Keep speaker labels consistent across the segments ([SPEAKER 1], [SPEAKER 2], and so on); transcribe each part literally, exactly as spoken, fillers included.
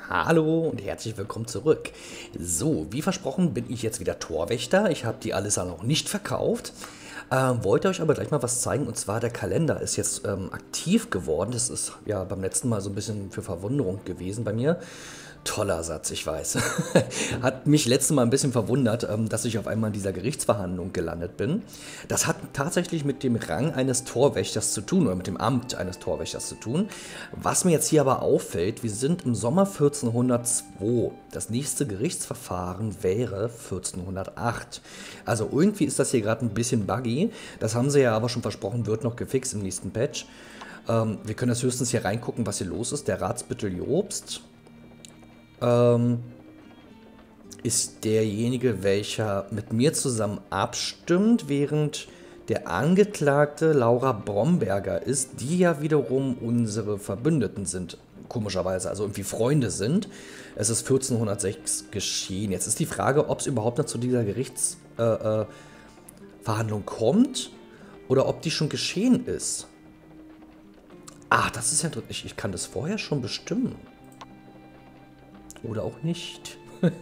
[SPEAKER 1] Hallo und herzlich willkommen zurück. So, wie versprochen bin ich jetzt wieder Torwächter. Ich habe die Alissa noch nicht verkauft. Ähm, wollte euch aber gleich mal was zeigen, und zwar der Kalender ist jetzt ähm, aktiv geworden. Das ist ja beim letzten Mal so ein bisschen für Verwunderung gewesen bei mir. Toller Satz, ich weiß. Hat mich letztes Mal ein bisschen verwundert, ähm, dass ich auf einmal in dieser Gerichtsverhandlung gelandet bin. Das hat tatsächlich mit dem Rang eines Torwächters zu tun, oder mit dem Amt eines Torwächters zu tun. Was mir jetzt hier aber auffällt, wir sind im Sommer vierzehnhundertzwei. Das nächste Gerichtsverfahren wäre vierzehnhundertacht. Also irgendwie ist das hier gerade ein bisschen buggy. Das haben sie ja aber schon versprochen, wird noch gefixt im nächsten Patch. Ähm, wir können jetzt höchstens hier reingucken, was hier los ist. Der Ratsbüttel Jobst ähm, ist derjenige, welcher mit mir zusammen abstimmt, während der Angeklagte Laura Bromberger ist, die ja wiederum unsere Verbündeten sind, komischerweise, also irgendwie Freunde sind. Es ist vierzehnhundertsechs geschehen. Jetzt ist die Frage, ob es überhaupt noch zu dieser Gerichtsverhandlung äh, äh, kommt oder ob die schon geschehen ist. Ach, das ist ja interessant. Ich, ich kann das vorher schon bestimmen. Oder auch nicht.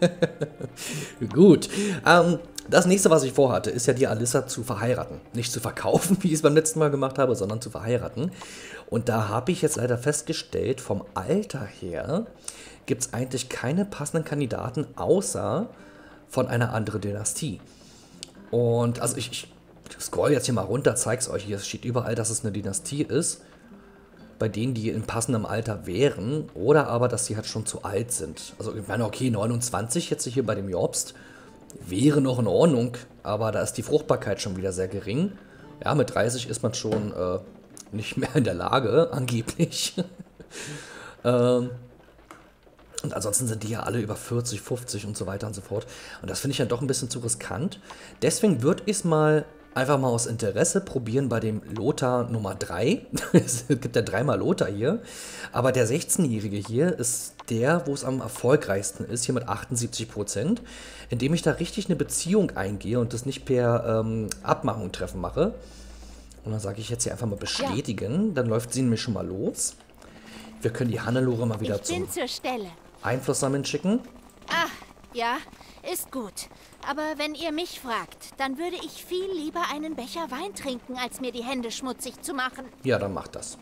[SPEAKER 1] Gut. Ähm, das nächste, was ich vorhatte, ist ja die Alissa zu verheiraten. Nicht zu verkaufen, wie ich es beim letzten Mal gemacht habe, sondern zu verheiraten. Und da habe ich jetzt leider festgestellt, vom Alter her gibt es eigentlich keine passenden Kandidaten, außer von einer anderen Dynastie. Und also ich, ich scroll jetzt hier mal runter, zeige es euch. Hier steht überall, dass es eine Dynastie ist, bei denen, die in passendem Alter wären, oder aber, dass sie halt schon zu alt sind. Also ich meine, okay, neunundzwanzig jetzt hier bei dem Jobst wäre noch in Ordnung, aber da ist die Fruchtbarkeit schon wieder sehr gering. Ja, mit dreißig ist man schon äh, nicht mehr in der Lage, angeblich. ähm, und ansonsten sind die ja alle über vierzig, fünfzig und so weiter und so fort. Und das finde ich ja doch ein bisschen zu riskant. Deswegen würde ich es mal einfach mal aus Interesse probieren bei dem Lothar Nummer drei. Es gibt ja dreimal Lothar hier. Aber der sechzehnjährige hier ist der, wo es am erfolgreichsten ist, hier mit achtundsiebzig Prozent, indem ich da richtig eine Beziehung eingehe und das nicht per ähm, Abmachung treffen mache. Und dann sage ich jetzt hier einfach mal bestätigen. Ja. Dann läuft sie nämlich schon mal los. Wir können die Hannelore mal wieder zum Einfluss sammeln schicken.
[SPEAKER 2] Ach, ja, ist gut. Aber wenn ihr mich fragt, dann würde ich viel lieber einen Becher Wein trinken, als mir die Hände schmutzig zu machen.
[SPEAKER 1] Ja, dann macht das.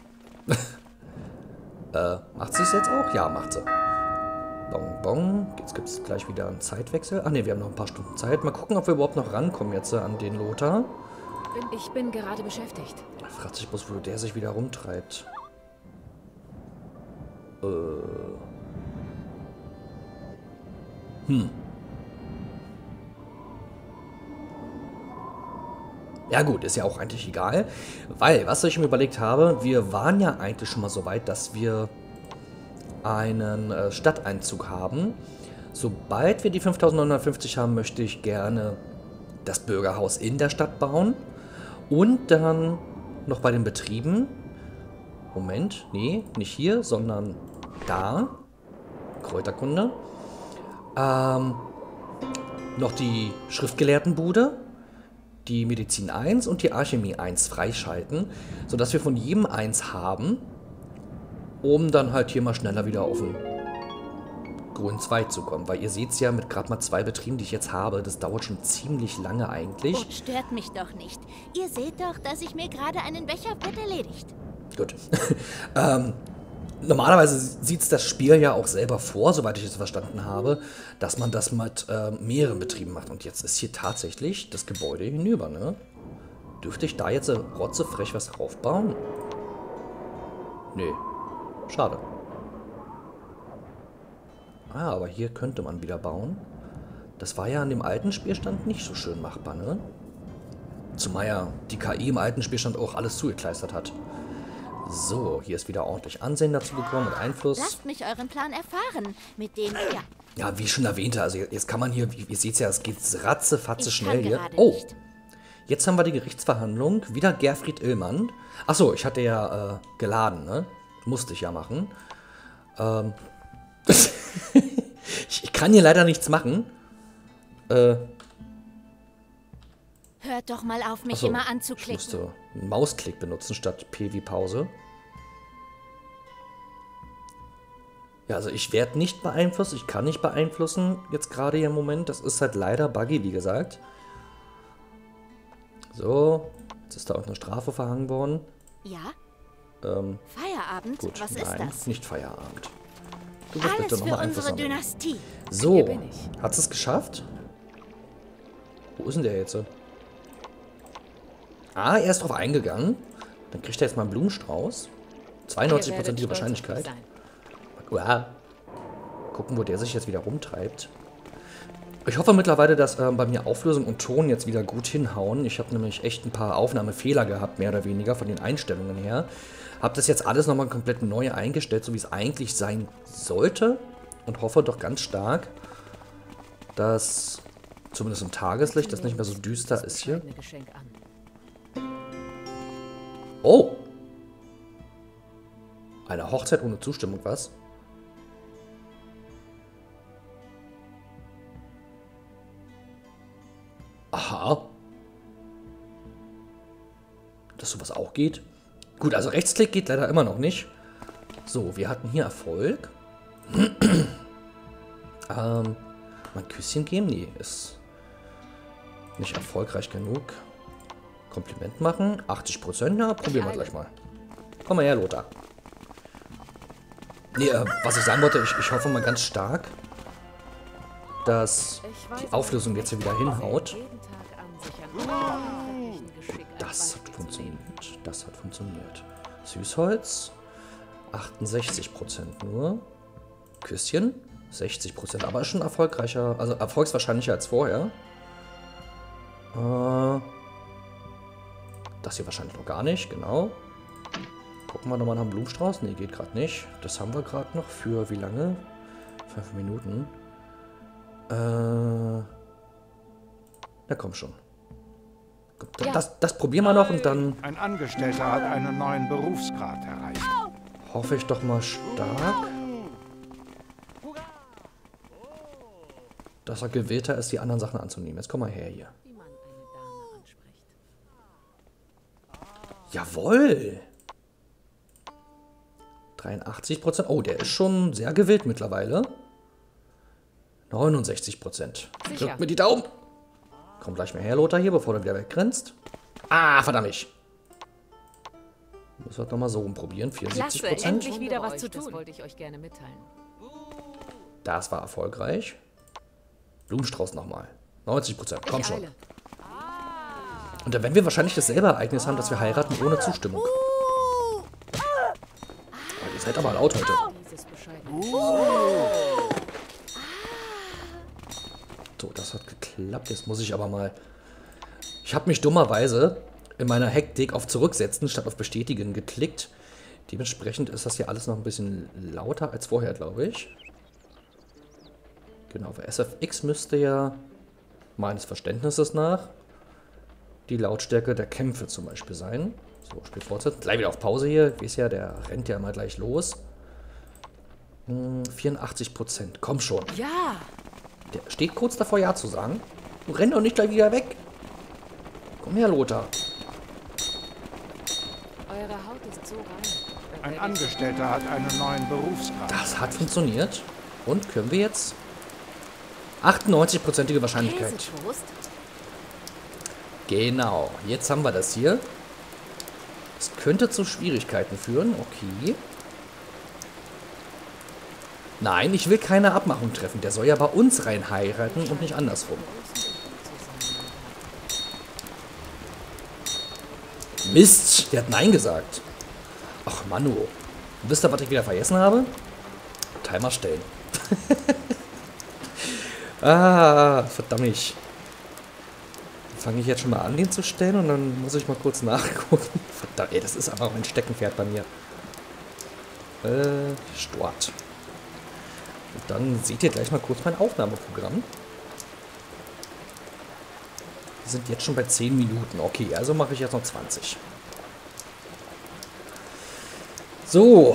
[SPEAKER 1] äh, macht sie es jetzt auch? Ja, macht sie. Bon, bon. Jetzt gibt es gleich wieder einen Zeitwechsel. Ach ne, wir haben noch ein paar Stunden Zeit. Mal gucken, ob wir überhaupt noch rankommen jetzt äh, an den Lothar.
[SPEAKER 3] Ich bin gerade beschäftigt.
[SPEAKER 1] Da fragt sich bloß, wo der sich wieder rumtreibt. Äh. Hm. Ja gut, ist ja auch eigentlich egal, weil, was ich mir überlegt habe, wir waren ja eigentlich schon mal so weit, dass wir einen äh, Stadteinzug haben. Sobald wir die fünftausendneunhundertfünfzig haben, möchte ich gerne das Bürgerhaus in der Stadt bauen und dann noch bei den Betrieben, Moment, nee, nicht hier, sondern da, Kräuterkunde, ähm, noch die Schriftgelehrtenbude, die Medizin eins und die Alchemie eins freischalten, sodass wir von jedem eins haben, um dann halt hier mal schneller wieder auf den grünen Zweig zu kommen. Weil ihr seht es ja mit gerade mal zwei Betrieben, die ich jetzt habe, das dauert schon ziemlich lange eigentlich.
[SPEAKER 2] Oh, stört mich doch nicht. Ihr seht doch, dass ich mir gerade einen Becher wird erledigt.
[SPEAKER 1] Gut. ähm, Normalerweise sieht es das Spiel ja auch selber vor, soweit ich es verstanden habe, dass man das mit äh, mehreren Betrieben macht. Und jetzt ist hier tatsächlich das Gebäude hinüber, ne? Dürfte ich da jetzt äh, rotzefrech was draufbauen? Nee. Schade. Ah, aber hier könnte man wieder bauen. Das war ja an dem alten Spielstand nicht so schön machbar, ne? Zumal ja die K I im alten Spielstand auch alles zugekleistert hat. So, hier ist wieder ordentlich Ansehen dazu gekommen und Einfluss.
[SPEAKER 2] Lasst mich euren Plan erfahren, mit dem ihr...
[SPEAKER 1] Ja, wie ich schon erwähnte, also jetzt kann man hier, ihr seht ja, es geht ratzefatze schnell hier. Oh, nicht. Jetzt haben wir die Gerichtsverhandlung. Wieder Gerfried Illmann. Achso, ich hatte ja äh, geladen, ne? Musste ich ja machen. Ähm. ich, ich kann hier leider nichts machen. Äh.
[SPEAKER 2] Hört doch mal auf, mich
[SPEAKER 1] Achso,
[SPEAKER 2] immer anzuklicken.
[SPEAKER 1] Ich musste einen Mausklick benutzen statt P wie Pause. Ja, also ich werde nicht beeinflusst, ich kann nicht beeinflussen, jetzt gerade hier im Moment. Das ist halt leider buggy, wie gesagt. So, jetzt ist da auch eine Strafe verhangen worden.
[SPEAKER 2] Ja?
[SPEAKER 1] Ähm,
[SPEAKER 2] Feierabend?
[SPEAKER 1] gut,
[SPEAKER 2] Was
[SPEAKER 1] nein,
[SPEAKER 2] ist das?
[SPEAKER 1] nicht Feierabend. Du wirst bitte
[SPEAKER 2] Alles für
[SPEAKER 1] nochmal
[SPEAKER 2] unsere
[SPEAKER 1] Einfluss sammeln.
[SPEAKER 2] Dynastie.
[SPEAKER 1] So,
[SPEAKER 3] Hier bin ich.
[SPEAKER 1] hat es geschafft? Wo ist denn der jetzt? Ah, er ist drauf eingegangen. Dann kriegt er jetzt mal einen Blumenstrauß. zweiundneunzig Prozent
[SPEAKER 3] Ihr werdet stolz
[SPEAKER 1] Wahrscheinlichkeit.
[SPEAKER 3] auf mich sein.
[SPEAKER 1] Uah. Gucken, wo der sich jetzt wieder rumtreibt. Ich hoffe mittlerweile, dass ähm, bei mir Auflösung und Ton jetzt wieder gut hinhauen. Ich habe nämlich echt ein paar Aufnahmefehler gehabt, mehr oder weniger, von den Einstellungen her. Habe das jetzt alles nochmal komplett neu eingestellt, so wie es eigentlich sein sollte. Und hoffe doch ganz stark, dass zumindest im Tageslicht das nicht mehr so düster ist hier.
[SPEAKER 3] Bescheidene Geschenk an.
[SPEAKER 1] Oh! Eine Hochzeit ohne Zustimmung, was? Aha. Dass sowas auch geht. Gut, also Rechtsklick geht leider immer noch nicht. So, wir hatten hier Erfolg. ähm, mal ein Küsschen geben? Nee, ist nicht erfolgreich genug. Kompliment machen. achtzig Prozent, ja, probieren wir gleich mal. Komm mal her, Lothar. Nee, äh, was ich sagen wollte, ich, ich hoffe mal ganz stark, dass die Auflösung jetzt hier wieder hinhaut. Das hat funktioniert. Das hat funktioniert. Süßholz. achtundsechzig Prozent nur. Küsschen. sechzig Prozent. Aber ist schon erfolgreicher. Also erfolgswahrscheinlicher als vorher. Äh, das hier wahrscheinlich noch gar nicht. Genau. Gucken wir nochmal nach dem Blumenstrauß. Ne, geht gerade nicht. Das haben wir gerade noch. Für wie lange? Fünf Minuten. Äh. Na komm schon. Das, das, das probieren wir noch und dann
[SPEAKER 4] Ein Angestellter hat einen neuen Berufsgrad erreicht.
[SPEAKER 1] hoffe ich doch mal stark, dass er gewillter ist, die anderen Sachen anzunehmen. Jetzt komm mal her hier.
[SPEAKER 3] Wie man eine Dame anspricht.
[SPEAKER 1] Jawohl! dreiundachtzig Prozent. Oh, der ist schon sehr gewillt mittlerweile. neunundsechzig Prozent.
[SPEAKER 3] Sicher.
[SPEAKER 1] Drückt mir die Daumen. Komm gleich mal her, Lothar, hier, bevor du wieder weggrenzt. Ah, verdammt nicht. Müssen wir nochmal so rumprobieren. vierundsiebzig
[SPEAKER 3] Klasse,
[SPEAKER 1] Prozent.
[SPEAKER 3] endlich wieder was
[SPEAKER 5] euch,
[SPEAKER 3] zu tun.
[SPEAKER 5] Das wollte ich euch gerne mitteilen.
[SPEAKER 1] Das war erfolgreich. Blumenstrauß nochmal. neunzig Prozent. Komm
[SPEAKER 3] Ich
[SPEAKER 1] schon.
[SPEAKER 3] eile.
[SPEAKER 1] Und dann werden wir wahrscheinlich dasselbe Ereignis haben, dass wir heiraten ohne Zustimmung.
[SPEAKER 2] Uh,
[SPEAKER 1] Oh, ihr seid aber laut heute.
[SPEAKER 3] Dieses bescheidene
[SPEAKER 1] So, das hat geklappt. Jetzt muss ich aber mal... Ich habe mich dummerweise in meiner Hektik auf Zurücksetzen statt auf Bestätigen geklickt. Dementsprechend ist das hier alles noch ein bisschen lauter als vorher, glaube ich. Genau, bei S F X müsste ja meines Verständnisses nach die Lautstärke der Kämpfe zum Beispiel sein. So, Spiel fortsetzen. Gleich wieder auf Pause hier. Wie ist ja, der rennt ja immer gleich los. Hm, vierundachtzig Prozent. Komm schon.
[SPEAKER 3] Ja,
[SPEAKER 1] Der steht kurz davor, Ja zu sagen. Du renn doch nicht gleich wieder weg. Komm her, Lothar.
[SPEAKER 3] eure Haut ist so rein.
[SPEAKER 4] Ein Angestellter hat einen neuen Berufsgrad.
[SPEAKER 1] Das hat funktioniert. Und können wir jetzt... achtundneunzig-prozentige Wahrscheinlichkeit.
[SPEAKER 2] Käsetoast?
[SPEAKER 1] Genau. Jetzt haben wir das hier. Es könnte zu Schwierigkeiten führen. Okay. Nein, ich will keine Abmachung treffen. Der soll ja bei uns rein heiraten und nicht andersrum. Mist, der hat Nein gesagt. Ach, Manu. Wisst ihr, was ich wieder vergessen habe? Timer stellen. ah, verdammt. Fange ich jetzt schon mal an, den zu stellen und dann muss ich mal kurz nachgucken. Verdammt, ey, das ist aber mein Steckenpferd bei mir. Äh, Stort. Und dann seht ihr gleich mal kurz mein Aufnahmeprogramm. Wir sind jetzt schon bei zehn Minuten. Okay, also mache ich jetzt noch zwanzig. So.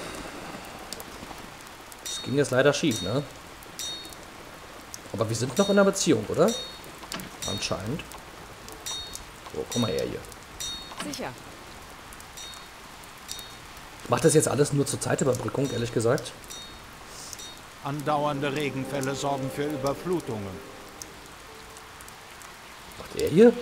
[SPEAKER 1] Das ging jetzt leider schief, ne? Aber wir sind noch in einer Beziehung, oder? Anscheinend. So, komm mal her hier.
[SPEAKER 3] Sicher.
[SPEAKER 1] Ich mache das jetzt alles nur zur Zeitüberbrückung, ehrlich gesagt.
[SPEAKER 4] Andauernde Regenfälle sorgen für Überflutungen.
[SPEAKER 1] Macht er hier?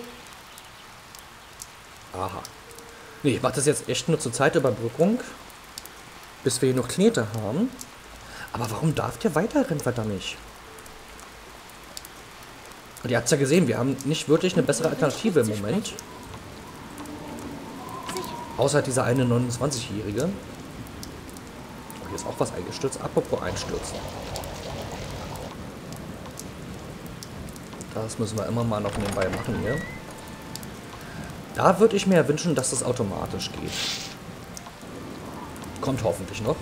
[SPEAKER 1] Aha. Nee, ich mache das jetzt echt nur zur Zeitüberbrückung, bis wir hier noch Knete haben. Aber warum darf der weiterrennen, verdammt nicht? Und ihr habt es ja gesehen, wir haben nicht wirklich eine bessere Alternative im Moment. Außer dieser eine neunundzwanzigjährige. Oh, hier ist auch was eingestürzt. Apropos einstürzen. Das müssen wir immer mal noch nebenbei machen hier. Da würde ich mir ja wünschen, dass das automatisch geht. Kommt hoffentlich noch.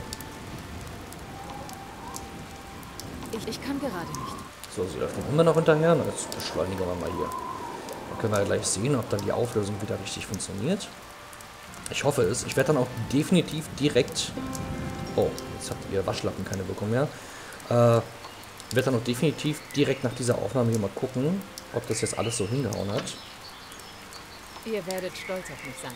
[SPEAKER 3] Ich, ich kann gerade nicht.
[SPEAKER 1] So, sie läuft immer noch hinterher. Na, jetzt beschleunigen wir mal hier. Dann können wir ja gleich sehen, ob dann die Auflösung wieder richtig funktioniert. Ich hoffe es. Ich werde dann auch definitiv direkt... Oh, jetzt habt ihr Waschlappen keine Wirkung mehr. Äh, ich werde dann auch definitiv direkt nach dieser Aufnahme hier mal gucken, ob das jetzt alles so hingehauen hat.
[SPEAKER 3] Ihr werdet stolz auf mich sein.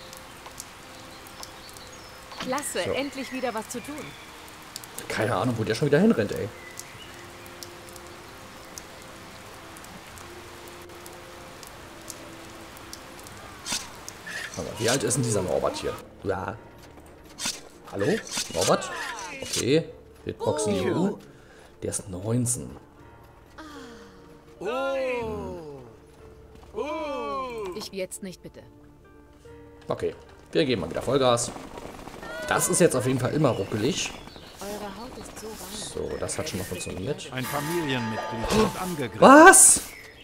[SPEAKER 3] Klasse,
[SPEAKER 1] So.
[SPEAKER 3] endlich wieder was zu tun.
[SPEAKER 1] Keine Ahnung, wo der schon wieder hinrennt, ey. Aber wie alt ist denn dieser Norbert hier? Ja. Hallo? Norbert? Okay. Hitboxen E U. Der ist neunzehn.
[SPEAKER 3] Ich jetzt nicht, bitte.
[SPEAKER 1] Okay. Wir geben mal wieder Vollgas. Das ist jetzt auf jeden Fall immer ruckelig.
[SPEAKER 3] Eure Haut ist so rein.
[SPEAKER 1] So, das hat schon mal funktioniert.
[SPEAKER 4] Ein Familienmitglied wird angegriffen.
[SPEAKER 1] Was?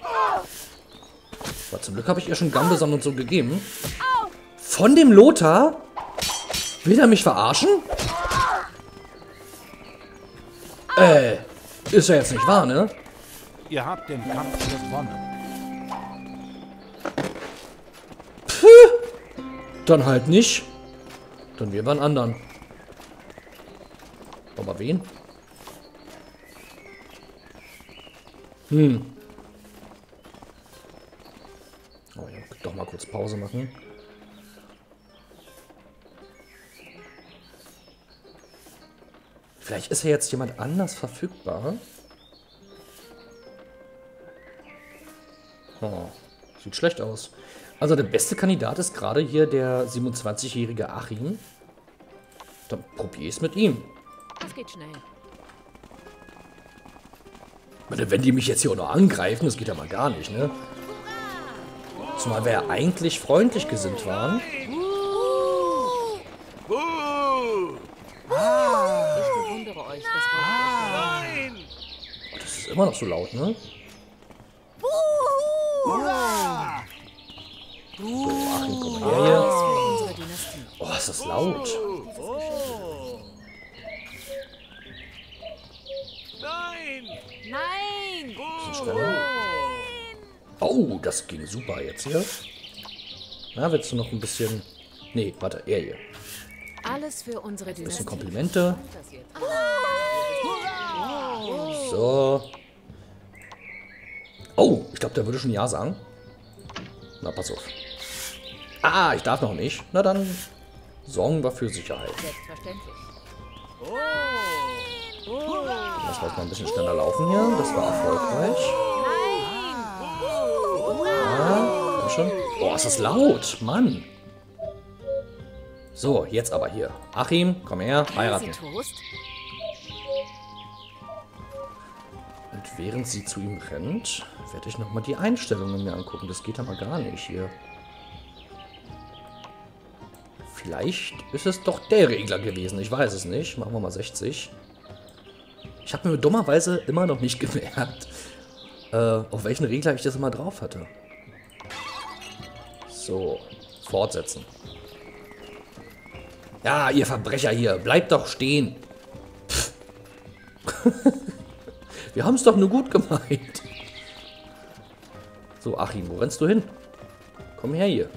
[SPEAKER 1] Aber zum Glück habe ich ihr schon Gambeson und so gegeben. Von dem Lothar? Will er mich verarschen? Äh, ist ja jetzt nicht wahr, ne?
[SPEAKER 4] Ihr habt den Kampf gewonnen.
[SPEAKER 1] Dann halt nicht. Dann wir waren anderen. Aber wen? Hm. Oh, ja, doch mal kurz Pause machen. Vielleicht ist ja jetzt jemand anders verfügbar. Oh, sieht schlecht aus. Also der beste Kandidat ist gerade hier der siebenundzwanzigjährige Achim. Dann probier es mit ihm.
[SPEAKER 3] Das geht schnell.
[SPEAKER 1] Wenn die mich jetzt hier auch noch angreifen, das geht ja mal gar nicht, ne? Zumal wir ja eigentlich freundlich gesinnt waren.
[SPEAKER 3] Ich bewundere euch. Das wollte
[SPEAKER 1] Oh, das ist immer noch so laut, ne? So, Achim, komm mal her hier.
[SPEAKER 3] ich für unsere Dynastie.
[SPEAKER 1] Oh, ist das laut.
[SPEAKER 3] Nein!
[SPEAKER 1] Bisschen schneller. Oh, das ging super jetzt hier. Na, willst du noch ein bisschen... Nee, warte, er hier.
[SPEAKER 3] Alles für unsere Dynastie.
[SPEAKER 1] Bisschen Komplimente.
[SPEAKER 3] Das wird-
[SPEAKER 1] So. Oh, ich glaube, der würde schon Ja sagen. Na, pass auf. Ah, ich darf noch nicht. Na dann sorgen wir für Sicherheit.
[SPEAKER 3] Selbstverständlich.
[SPEAKER 1] Lass mal ein bisschen schneller laufen hier. Das war erfolgreich. Ja, komm schon. Oh, ist das laut. Mann. So, jetzt aber hier. Achim, komm her. Heiraten.
[SPEAKER 3] Easy Toast.
[SPEAKER 1] Und während sie zu ihm rennt, werde ich nochmal die Einstellungen mir angucken. Das geht aber gar nicht hier. Vielleicht ist es doch der Regler gewesen. Ich weiß es nicht. Machen wir mal sechzig. Ich habe mir dummerweise immer noch nicht gemerkt, äh, auf welchen Regler ich das immer drauf hatte. So, fortsetzen. Ja, ihr Verbrecher hier, bleibt doch stehen. Pff. Wir haben es doch nur gut gemeint. So, Achim, wo rennst du hin? Komm her hier.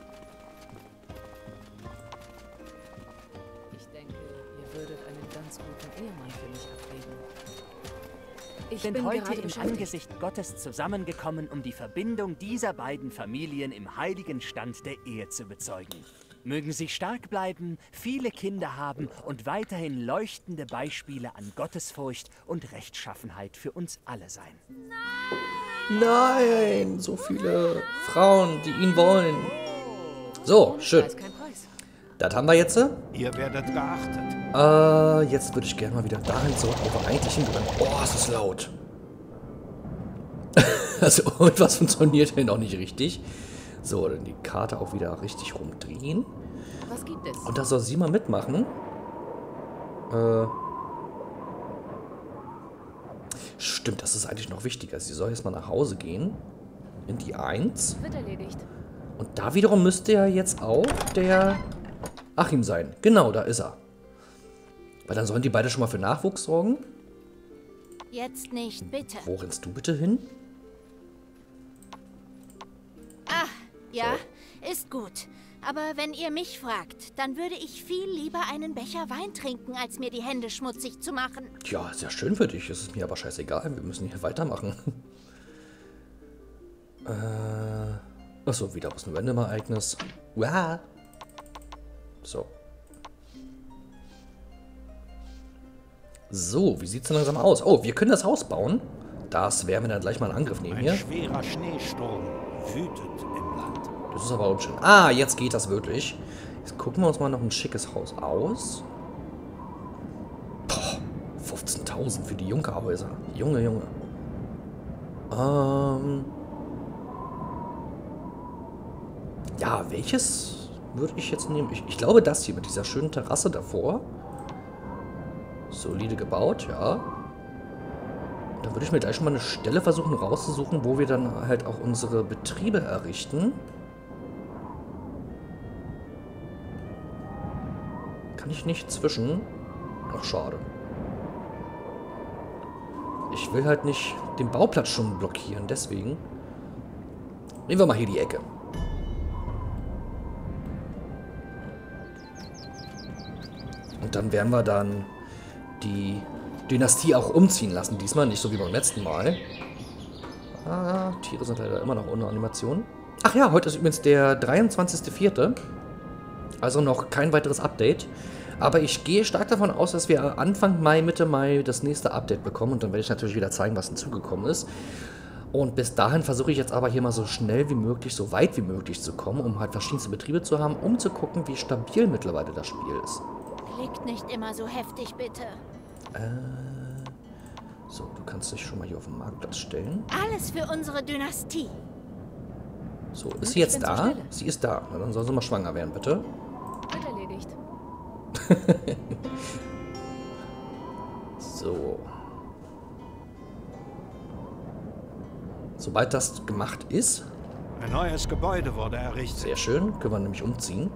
[SPEAKER 3] Ich denke, ihr würdet einen ganz guten Ehemann für mich abgeben. Ich
[SPEAKER 5] sind
[SPEAKER 3] bin
[SPEAKER 5] heute
[SPEAKER 3] gerade
[SPEAKER 5] im
[SPEAKER 3] beschäftigt.
[SPEAKER 5] Angesicht Gottes zusammengekommen, um die Verbindung dieser beiden Familien im heiligen Stand der Ehe zu bezeugen. Mögen Sie stark bleiben, viele Kinder haben und weiterhin leuchtende Beispiele an Gottesfurcht und Rechtschaffenheit für uns alle sein.
[SPEAKER 1] Nein, so viele Frauen, die ihn wollen. So, schön.
[SPEAKER 3] Preis, kein Preis.
[SPEAKER 1] Das haben wir jetzt.
[SPEAKER 4] Ihr werdet geachtet.
[SPEAKER 1] Äh, jetzt würde ich gerne mal wieder dahin zurück, wo wir eigentlich hingehören. Oh, es ist laut. Also irgendwas funktioniert hier noch nicht richtig. So, dann die Karte auch wieder richtig rumdrehen.
[SPEAKER 3] Was gibt es?
[SPEAKER 1] Und da soll sie mal mitmachen. Äh. Stimmt, das ist eigentlich noch wichtiger. Sie soll jetzt mal nach Hause gehen. In die eins.
[SPEAKER 3] Wird erledigt.
[SPEAKER 1] Und da wiederum müsste ja jetzt auch der Achim sein. Genau, da ist er. Weil dann sollen die beide schon mal für Nachwuchs sorgen.
[SPEAKER 2] Jetzt nicht, bitte.
[SPEAKER 1] Wo rennst du bitte hin?
[SPEAKER 2] Ah, ja, ist gut. Aber wenn ihr mich fragt, dann würde ich viel lieber einen Becher Wein trinken, als mir die Hände schmutzig zu machen.
[SPEAKER 1] Tja, ist ja schön für dich. Es ist mir aber scheißegal. Wir müssen hier weitermachen. äh. Achso, wieder aus einem Random-Ereignis. Uah. So. So, wie sieht's denn langsam aus? Oh, wir können das Haus bauen. Das werden wir dann gleich mal in Angriff nehmen
[SPEAKER 4] Ein
[SPEAKER 1] hier.
[SPEAKER 4] schwerer Schneesturm wütet im Land.
[SPEAKER 1] Das ist aber unschön. Ah, jetzt geht das wirklich. Jetzt gucken wir uns mal noch ein schickes Haus aus. Boah, fünfzehntausend für die Junkerhäuser. Junge, Junge. Ähm. Ja, welches würde ich jetzt nehmen? Ich, ich glaube, das hier mit dieser schönen Terrasse davor. Solide gebaut, ja. Dann würde ich mir gleich schon mal eine Stelle versuchen rauszusuchen, wo wir dann halt auch unsere Betriebe errichten. Kann ich nicht zwischen. Ach, schade. Ich will halt nicht den Bauplatz schon blockieren, deswegen. Nehmen wir mal hier die Ecke. Und dann werden wir dann die Dynastie auch umziehen lassen. Diesmal nicht so wie beim letzten Mal. Ah, Tiere sind leider immer noch ohne Animation. Ach ja, heute ist übrigens der dreiundzwanzigste vierte Also noch kein weiteres Update. Aber ich gehe stark davon aus, dass wir Anfang Mai, Mitte Mai das nächste Update bekommen. Und dann werde ich natürlich wieder zeigen, was hinzugekommen ist. Und bis dahin versuche ich jetzt aber hier mal so schnell wie möglich, so weit wie möglich zu kommen, um halt verschiedenste Betriebe zu haben, um zu gucken, wie stabil mittlerweile das Spiel ist.
[SPEAKER 2] Klickt nicht immer so heftig, bitte.
[SPEAKER 1] Äh, so, du kannst dich schon mal hier auf den Marktplatz stellen.
[SPEAKER 2] Alles für unsere Dynastie.
[SPEAKER 1] So, ist
[SPEAKER 3] Ich
[SPEAKER 1] sie jetzt
[SPEAKER 3] bin zur
[SPEAKER 1] da?
[SPEAKER 3] Stelle.
[SPEAKER 1] Sie ist da. Na, dann soll sie mal schwanger werden, bitte.
[SPEAKER 3] Wird erledigt.
[SPEAKER 1] So. Sobald das gemacht ist,
[SPEAKER 4] Ein neues Gebäude wurde errichtet.
[SPEAKER 1] sehr schön, können wir nämlich umziehen.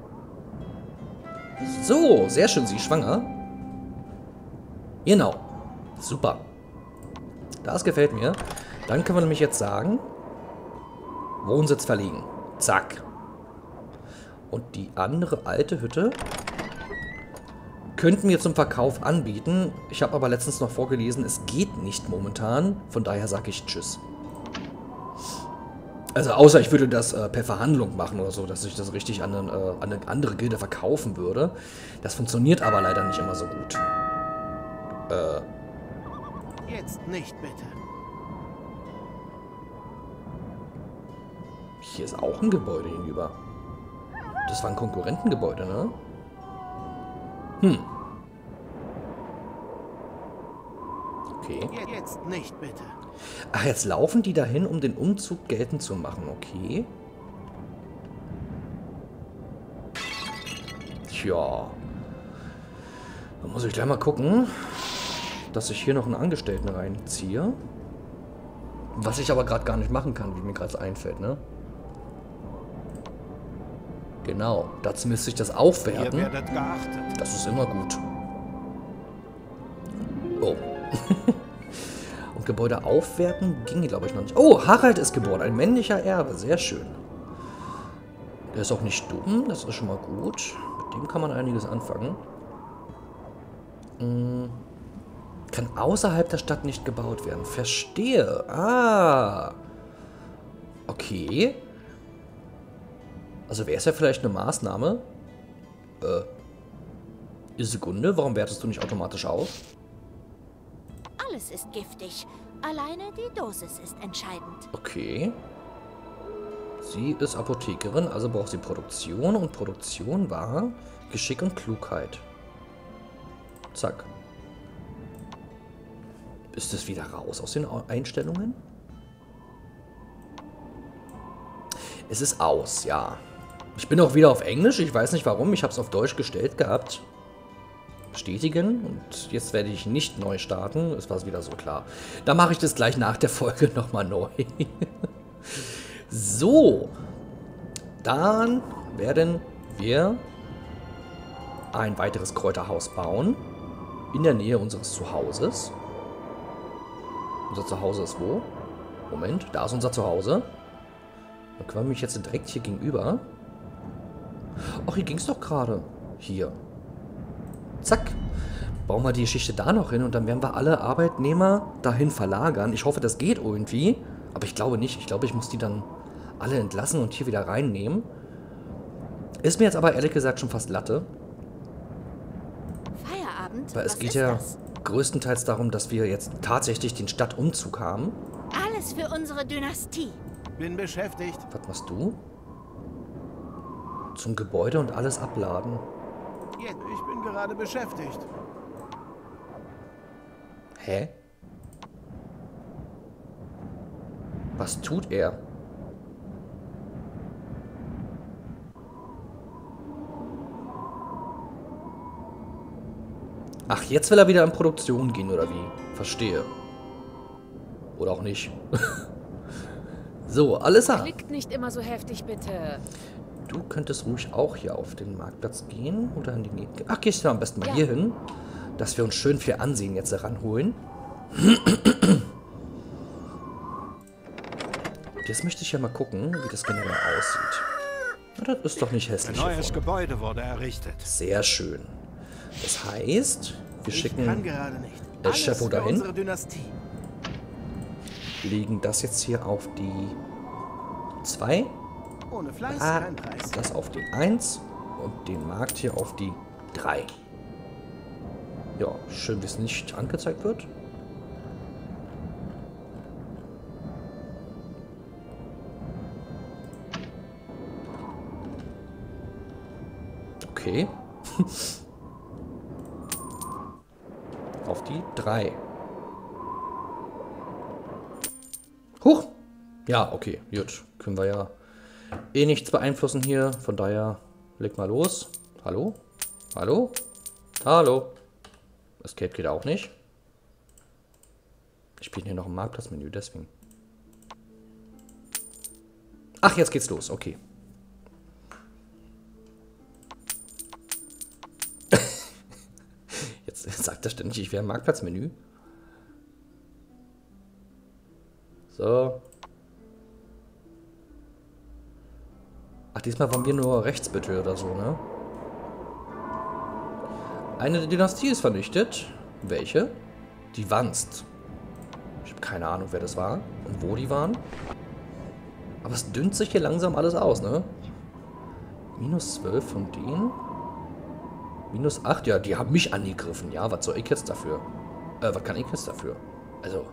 [SPEAKER 1] So, sehr schön, sie ist schwanger. Genau. Super. Das gefällt mir. Dann können wir nämlich jetzt sagen, Wohnsitz verlegen. Zack. Und die andere alte Hütte könnten wir zum Verkauf anbieten. Ich habe aber letztens noch vorgelesen, es geht nicht momentan. Von daher sage ich Tschüss. Also außer ich würde das äh, per Verhandlung machen oder so, dass ich das richtig an, einen, äh, an eine andere Gilde verkaufen würde. Das funktioniert aber leider nicht immer so gut. Äh,
[SPEAKER 4] Jetzt nicht, bitte.
[SPEAKER 1] hier ist auch ein Gebäude hinüber. Das war ein Konkurrentengebäude, ne? Hm. Okay.
[SPEAKER 4] Jetzt nicht, bitte.
[SPEAKER 1] Ach, jetzt laufen die dahin, um den Umzug geltend zu machen. Okay. Tja. Dann muss ich gleich mal gucken, dass ich hier noch einen Angestellten reinziehe. Was ich aber gerade gar nicht machen kann, wie mir gerade einfällt, ne? Genau. Dazu müsste ich das
[SPEAKER 4] Ihr
[SPEAKER 1] aufwerten.
[SPEAKER 4] werdet geachtet.
[SPEAKER 1] Das ist immer gut. Oh. Und Gebäude aufwerten ging, glaube ich, noch nicht. Oh, Harald ist geboren. Ein männlicher Erbe. Sehr schön. Der ist auch nicht dumm. Das ist schon mal gut. Mit dem kann man einiges anfangen. Hm. Kann außerhalb der Stadt nicht gebaut werden. Verstehe. Ah. Okay. Also wäre es ja vielleicht eine Maßnahme. Äh. Eine Sekunde, warum wertest du nicht automatisch auf?
[SPEAKER 2] Alles ist giftig. Alleine die Dosis ist entscheidend.
[SPEAKER 1] Okay. Sie ist Apothekerin, also braucht sie Produktion. Und Produktion war Geschick und Klugheit. Zack. Ist es wieder raus aus den Einstellungen? Es ist aus, ja. Ich bin auch wieder auf Englisch. Ich weiß nicht warum. Ich habe es auf Deutsch gestellt gehabt. Bestätigen. Und jetzt werde ich nicht neu starten. Es war wieder so klar. Da mache ich das gleich nach der Folge nochmal neu. So. Dann werden wir ein weiteres Kräuterhaus bauen. In der Nähe unseres Zuhauses. Unser Zuhause ist wo? Moment, da ist unser Zuhause. Dann können wir mich jetzt direkt hier gegenüber. Ach, hier ging es doch gerade. Hier. Zack. Bauen wir die Geschichte da noch hin und dann werden wir alle Arbeitnehmer dahin verlagern. Ich hoffe, das geht irgendwie. Aber ich glaube nicht. Ich glaube, ich muss die dann alle entlassen und hier wieder reinnehmen. Ist mir jetzt aber ehrlich gesagt schon fast Latte.
[SPEAKER 2] Feierabend?
[SPEAKER 1] Weil es
[SPEAKER 2] Was
[SPEAKER 1] geht
[SPEAKER 2] ist
[SPEAKER 1] ja
[SPEAKER 2] das?
[SPEAKER 1] größtenteils darum, dass wir jetzt tatsächlich den Stadtumzug haben.
[SPEAKER 2] Alles für unsere Dynastie.
[SPEAKER 4] Bin beschäftigt.
[SPEAKER 1] Was machst du? Zum Gebäude und alles abladen.
[SPEAKER 4] Ich bin gerade beschäftigt.
[SPEAKER 1] Hä? Was tut er? Ach, jetzt will er wieder in Produktion gehen, oder wie? Verstehe. Oder auch nicht. So, Alissa.
[SPEAKER 3] Klickt nicht immer so heftig, bitte.
[SPEAKER 1] Du könntest ruhig auch hier auf den Marktplatz gehen oder in die Nähe. Ach, gehst du am besten mal
[SPEAKER 3] Ja.
[SPEAKER 1] hier hin, dass wir uns schön viel Ansehen jetzt heranholen. Jetzt möchte ich ja mal gucken, wie das generell aussieht. Na, das ist doch nicht hässlich.
[SPEAKER 4] Ein
[SPEAKER 1] hier
[SPEAKER 4] neues
[SPEAKER 1] vorne.
[SPEAKER 4] Gebäude wurde errichtet.
[SPEAKER 1] Sehr schön. Das heißt, wir
[SPEAKER 4] Ich kann
[SPEAKER 1] schicken
[SPEAKER 4] gerade nicht.
[SPEAKER 1] El
[SPEAKER 4] Alles
[SPEAKER 1] Chapeau
[SPEAKER 4] für
[SPEAKER 1] dahin.
[SPEAKER 4] unsere Dynastie.
[SPEAKER 1] legen das jetzt hier auf die zwei.
[SPEAKER 4] Ohne Fleiß
[SPEAKER 1] Ah,
[SPEAKER 4] kein Preis.
[SPEAKER 1] das auf die eins und den Markt hier auf die drei. Ja, schön, wie es nicht angezeigt wird. Okay. Auf die drei. Huch! Ja, okay, gut. Können wir ja eh nichts beeinflussen hier. Von daher, leg mal los. Hallo? Hallo? Hallo? Escape geht auch nicht. Ich bin hier noch im Marktplatzmenü, deswegen. Ach, jetzt geht's los. Okay. Jetzt sagt er ständig, ich wäre im Marktplatzmenü. So. Ach, diesmal waren wir nur rechts bitte oder so, ne? Eine Dynastie ist vernichtet. Welche? Die Wanst. Ich habe keine Ahnung, wer das war und wo die waren. Aber es dünnt sich hier langsam alles aus, ne? Minus zwölf von denen. Minus acht, ja, die haben mich angegriffen. Ja, was soll ich jetzt dafür? Äh, was kann ich jetzt dafür? Also.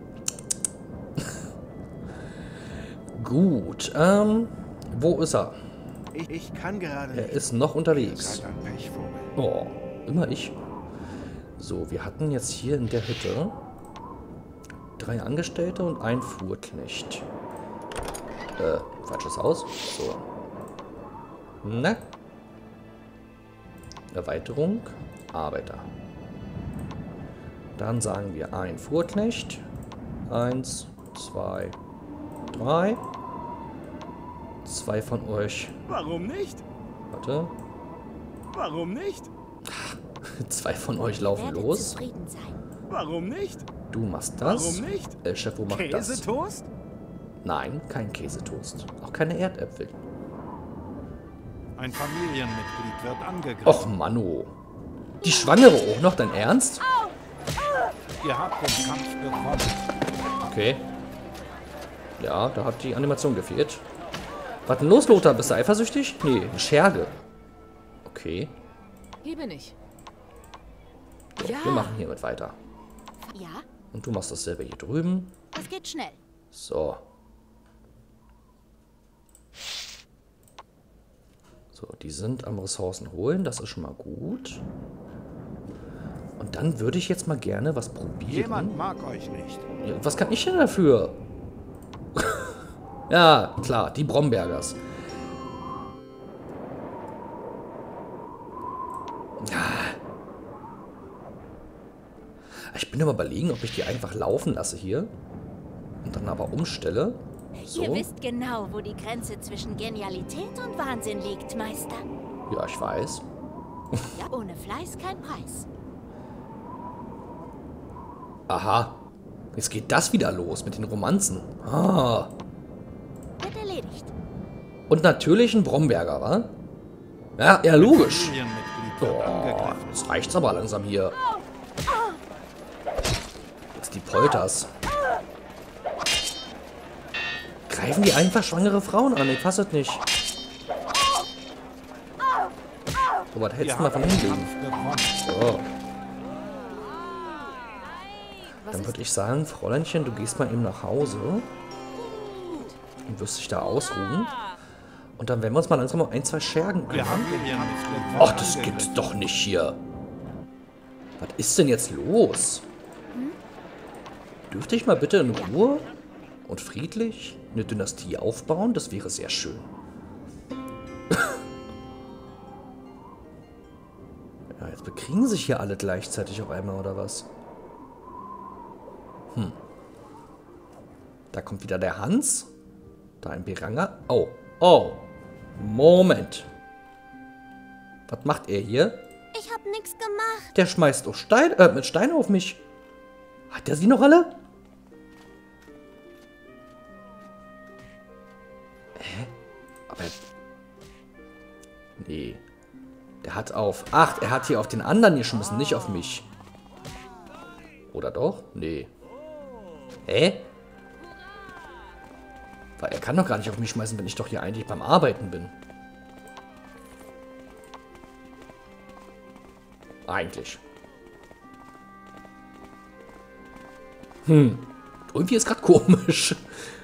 [SPEAKER 1] Gut, ähm, wo ist er?
[SPEAKER 4] Ich, ich kann gerade
[SPEAKER 1] Er
[SPEAKER 4] nicht.
[SPEAKER 1] ist noch
[SPEAKER 4] Ihr
[SPEAKER 1] unterwegs.
[SPEAKER 4] seid ein Pechvogel.
[SPEAKER 1] Oh, immer ich. So, wir hatten jetzt hier in der Hütte drei Angestellte und ein Fuhrknecht. Äh, falsches Haus. So. Na? Erweiterung. Arbeiter. Dann sagen wir ein Fuhrknecht. Eins, zwei, drei. Zwei von euch.
[SPEAKER 4] Warum nicht?
[SPEAKER 1] Warte.
[SPEAKER 4] Warum nicht?
[SPEAKER 1] Zwei von euch laufen
[SPEAKER 2] Werde
[SPEAKER 1] los.
[SPEAKER 2] zufrieden sein.
[SPEAKER 4] Warum nicht?
[SPEAKER 1] Du machst das.
[SPEAKER 4] Warum nicht?
[SPEAKER 1] El Chapeau macht das.
[SPEAKER 4] Käsetoast?
[SPEAKER 1] Nein, kein Käsetoast. Auch keine Erdäpfel.
[SPEAKER 4] Ein Familienmitglied wird angegriffen.
[SPEAKER 1] Och, Manno. Die Schwangere auch noch, dein Ernst?
[SPEAKER 4] Ihr habt den Kampf gewonnen.
[SPEAKER 1] Okay. Ja, da hat die Animation gefehlt. Was denn los, Lothar? Bist du eifersüchtig? Nee, eine Scherge. Okay.
[SPEAKER 3] Hier bin ich.
[SPEAKER 1] So,
[SPEAKER 3] Ja.
[SPEAKER 1] wir machen hiermit weiter.
[SPEAKER 2] Ja,
[SPEAKER 1] Und du machst dasselbe hier drüben.
[SPEAKER 2] es geht schnell.
[SPEAKER 1] So. So, die sind am Ressourcen holen. Das ist schon mal gut. Und dann würde ich jetzt mal gerne was probieren.
[SPEAKER 4] Jemand mag euch nicht.
[SPEAKER 1] Ja, was kann ich denn dafür? Ja, klar, die Brombergers. Ja. Ich bin immer überlegen, ob ich die einfach laufen lasse hier. Und dann aber umstelle. So.
[SPEAKER 2] Ihr wisst genau, wo die Grenze zwischen Genialität und Wahnsinn liegt, Meister.
[SPEAKER 1] Ja, ich weiß.
[SPEAKER 2] Ja, ohne Fleiß kein Preis.
[SPEAKER 1] Aha. Jetzt geht das wieder los mit den Romanzen. Ah.
[SPEAKER 2] Wird erledigt.
[SPEAKER 1] Und natürlich ein Bromberger, wa? Ja, ja, logisch.
[SPEAKER 4] Familienmitglied wird
[SPEAKER 1] Oh,
[SPEAKER 4] angegriffen.
[SPEAKER 1] jetzt reicht's aber langsam hier. Jetzt die Polters. Greifen die einfach schwangere Frauen an? Ich fasse es nicht. So, was hältst
[SPEAKER 4] Ihr
[SPEAKER 1] du mal
[SPEAKER 4] habt
[SPEAKER 1] von
[SPEAKER 4] den
[SPEAKER 1] hinlegen?
[SPEAKER 4] Kampf gewonnen.
[SPEAKER 1] So,
[SPEAKER 3] Was
[SPEAKER 1] dann
[SPEAKER 3] ist
[SPEAKER 1] würde ich sagen, Fräuleinchen, du gehst mal eben nach Hause. Und wirst dich da ausruhen. Und dann werden wir uns mal langsam um ein, zwei Schergen
[SPEAKER 4] Wir
[SPEAKER 1] kümmern.
[SPEAKER 4] haben den Kampf gewonnen.
[SPEAKER 1] Ach, das gibt's doch nicht hier. Was ist denn jetzt los? Dürfte ich mal bitte in Ruhe und friedlich eine Dynastie aufbauen? Das wäre sehr schön. Ja, jetzt bekriegen sich hier alle gleichzeitig auf einmal, oder was? Hm. Da kommt wieder der Hans. Da ein Beranger. Oh, oh. Moment. Was macht er hier?
[SPEAKER 2] Ich hab nix gemacht.
[SPEAKER 1] Der schmeißt doch Stein, äh, mit Steinen auf mich. Hat der sie noch alle? Hä? Aber... Nee. Der hat auf... Ach, er hat hier auf den anderen geschmissen, nicht auf mich. Oder doch? Nee. Hä? Weil er kann doch gar nicht auf mich schmeißen, wenn ich doch hier eigentlich beim Arbeiten bin. Eigentlich. Hm. Irgendwie ist gerade komisch.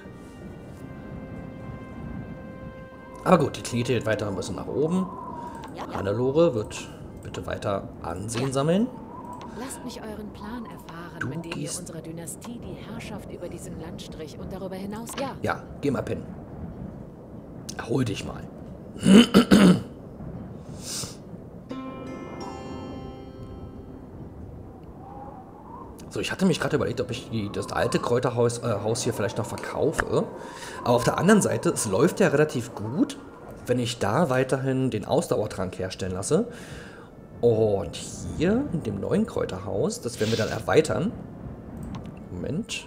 [SPEAKER 1] Aber gut, die Knete geht weiter ein bisschen nach oben.
[SPEAKER 2] Ja, ja.
[SPEAKER 1] Hannelore wird bitte weiter Ansehen sammeln.
[SPEAKER 3] Lasst mich euren Plan erfahren,
[SPEAKER 1] Du
[SPEAKER 3] mit dem ihr
[SPEAKER 1] gehst-
[SPEAKER 3] unserer Dynastie die Herrschaft über diesen Landstrich und darüber hinaus... Ja,
[SPEAKER 1] Ja, geh mal pennen. Erhol dich mal. So, ich hatte mich gerade überlegt, ob ich die, das alte Kräuterhaus äh, Haus hier vielleicht noch verkaufe. Aber auf der anderen Seite, es läuft ja relativ gut, wenn ich da weiterhin den Ausdauertrank herstellen lasse. Und hier in dem neuen Kräuterhaus, das werden wir dann erweitern. Moment.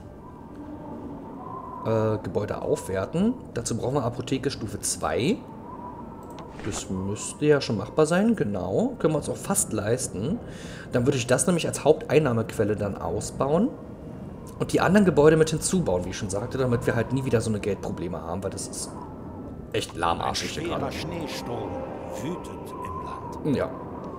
[SPEAKER 1] Äh, Gebäude aufwerten. Dazu brauchen wir Apotheke Stufe zwei. Das müsste ja schon machbar sein, genau. Können wir uns auch fast leisten. Dann würde ich das nämlich als Haupteinnahmequelle dann ausbauen. Und die anderen Gebäude mit hinzubauen, wie ich schon sagte, damit wir halt nie wieder so eine Geldprobleme haben, weil das ist echt
[SPEAKER 4] Ein
[SPEAKER 1] lahmarschig hier
[SPEAKER 4] schwerer
[SPEAKER 1] gerade.
[SPEAKER 4] Schneesturm wütet im Land.
[SPEAKER 1] Ja.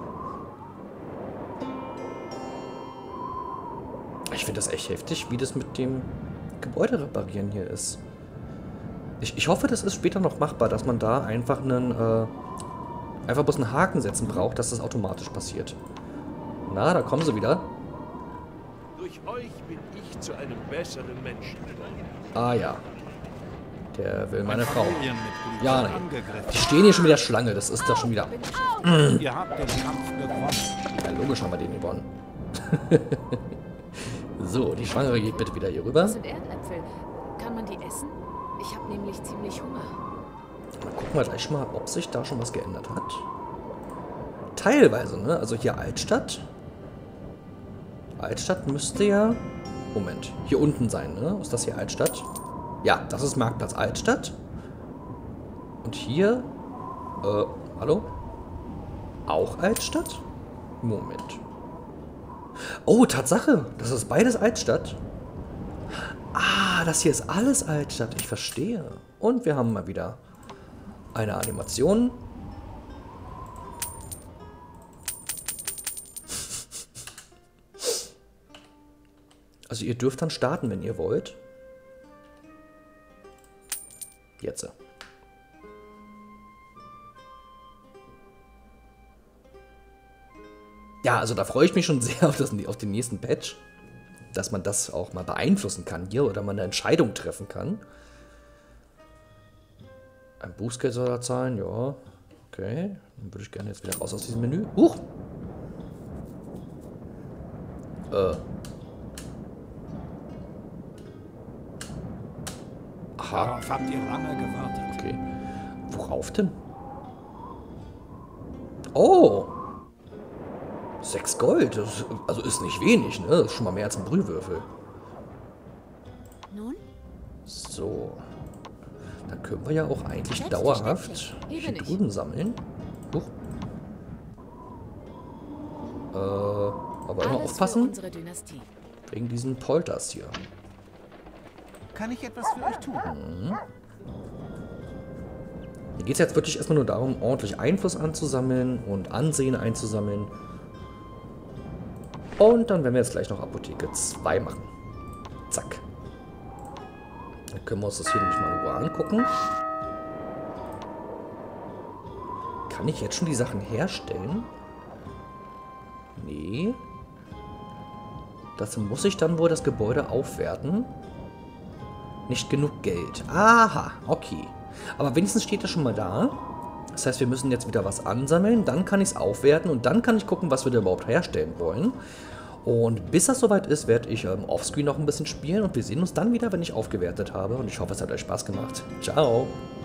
[SPEAKER 1] Ich finde das echt heftig, wie das mit dem Gebäude reparieren hier ist. Ich, ich hoffe, das ist später noch machbar, dass man da einfach einen, äh, einfach bloß einen Haken setzen braucht, dass das automatisch passiert. Na, da kommen sie wieder.
[SPEAKER 6] Durch euch bin ich zu einem besseren Menschen geworden.
[SPEAKER 1] Ah ja. Der will meine Frau.
[SPEAKER 4] Familienmitglied
[SPEAKER 1] Ja,
[SPEAKER 4] wird
[SPEAKER 1] nein.
[SPEAKER 4] angegriffen.
[SPEAKER 1] Die stehen hier schon wieder Schlange, das ist doch schon wieder...
[SPEAKER 4] Ihr habt den Kampf gewonnen.
[SPEAKER 1] Ja, logisch haben wir den gewonnen. So, die Schwangere geht bitte wieder hier rüber.
[SPEAKER 3] das sind Erdäpfel. Kann man die essen? Ich habe nämlich ziemlich Hunger.
[SPEAKER 1] Dann gucken wir gleich mal, ob sich da schon was geändert hat. Teilweise, ne? Also hier Altstadt. Altstadt müsste ja... Moment, hier unten sein, ne? Ist das hier Altstadt? Ja, das ist Marktplatz Altstadt. Und hier... Äh, hallo? Auch Altstadt? Moment. Oh, Tatsache. Das ist beides Altstadt. Ah, das hier ist alles Altstadt. Ich verstehe. Und wir haben mal wieder Eine Animation. Also ihr dürft dann starten, wenn ihr wollt. Jetzt. Ja, also da freue ich mich schon sehr auf, das, auf den nächsten Patch. Dass man das auch mal beeinflussen kann hier oder man eine Entscheidung treffen kann. Ein Bußgeld soll er zahlen, ja. Okay, dann würde ich gerne jetzt wieder raus aus diesem Menü. Huch! Äh. Aha.
[SPEAKER 4] Darauf habt ihr lange gewartet.
[SPEAKER 1] Okay. Worauf denn? Oh! Sechs Gold. Das, also ist nicht wenig, ne? Das ist schon mal mehr als ein Brühwürfel.
[SPEAKER 2] Nun?
[SPEAKER 1] So. Dann können wir ja auch eigentlich dauerhaft hier drüben sammeln. Huch. Äh, aber immer aufpassen. Wegen diesen Polters hier.
[SPEAKER 4] Kann ich etwas für euch tun?
[SPEAKER 1] Mhm. Hier geht es jetzt wirklich erstmal nur darum, ordentlich Einfluss anzusammeln und Ansehen einzusammeln. Und dann werden wir jetzt gleich noch Apotheke zwei machen. Zack. Dann können wir uns das hier nämlich mal in Ruhe angucken. Kann ich jetzt schon die Sachen herstellen? Nee. Dazu muss ich dann wohl das Gebäude aufwerten. Nicht genug Geld. Aha, okay. Aber wenigstens steht das schon mal da. Das heißt, wir müssen jetzt wieder was ansammeln. Dann kann ich es aufwerten und dann kann ich gucken, was wir da überhaupt herstellen wollen. Und bis das soweit ist, werde ich ähm, offscreen noch ein bisschen spielen. Und wir sehen uns dann wieder, wenn ich aufgewertet habe. Und ich hoffe, es hat euch Spaß gemacht. Ciao.